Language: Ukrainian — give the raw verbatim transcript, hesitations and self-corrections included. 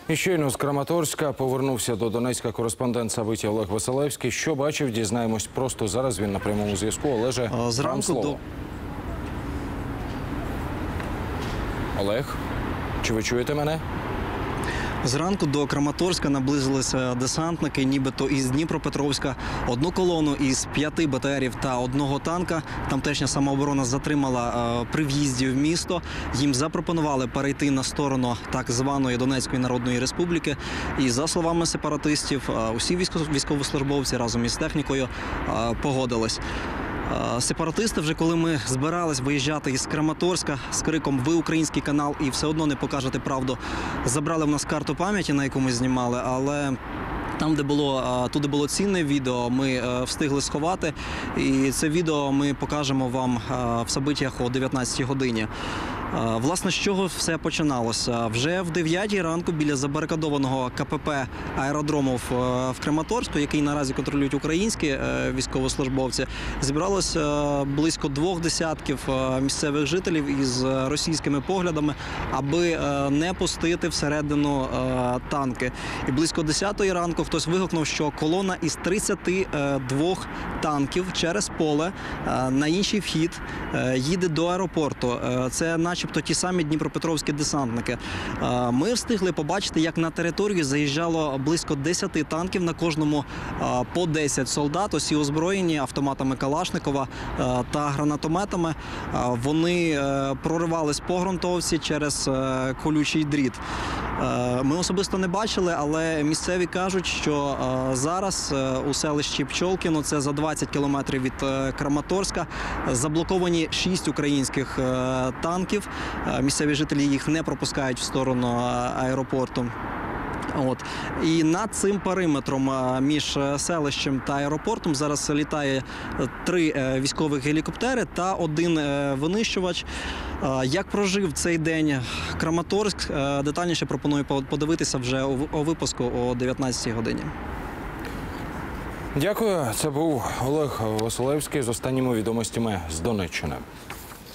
І щойно з Краматорська повернувся до Донецька кореспондент Сабиті Олег Василевський. Що бачив, дізнаємось просто зараз. Він на прямому зв'язку. Олеже, вам слово. До... Олег, чи ви чуєте мене? Зранку до Краматорська наблизилися десантники, нібито із Дніпропетровська. Одну колону із п'яти Б Т Рів та одного танка тамтешня самооборона затримала при в'їзді в місто. Їм запропонували перейти на сторону так званої Донецької Народної Республіки. І за словами сепаратистів, усі військовослужбовці разом із технікою погодились. Сепаратисти, вже коли ми збирались виїжджати із Краматорська з криком «Ви український канал і все одно не покажете правду», забрали в нас карту пам'яті, на яку ми знімали, але там, де було, туди було цінне відео, ми встигли сховати. І це відео ми покажемо вам в событиях о дев'ятнадцятій годині. Власне, з чого все починалося? Вже в дев'ятій ранку біля забарикадованого К П П аеродрому в Краматорську, який наразі контролюють українські військовослужбовці, зібралося близько двох десятків місцевих жителів із російськими поглядами, аби не пустити всередину танки. І близько десятої ранку хтось вигукнув, що колона із тридцяти двох танків через поле на інший вхід їде до аеропорту. Це начебто ті самі дніпропетровські десантники. Ми встигли побачити, як на територію заїжджало близько десяти танків, на кожному по десять солдат, усі озброєні автоматами Калашникова та гранатометами. Вони проривались по ґрунтовці через колючий дріт. Ми особисто не бачили, але місцеві кажуть, що зараз у селищі Пчолкіно, це за двадцять кілометрів від Краматорська, заблоковані шість українських танків. Місцеві жителі їх не пропускають в сторону аеропорту. От. І над цим периметром між селищем та аеропортом зараз літає три військових гелікоптери та один винищувач. Як прожив цей день Краматорськ, детальніше пропоную подивитися вже у випуску о дев'ятнадцятій годині. Дякую. Це був Олег Василевський з останніми відомостями з Донеччини.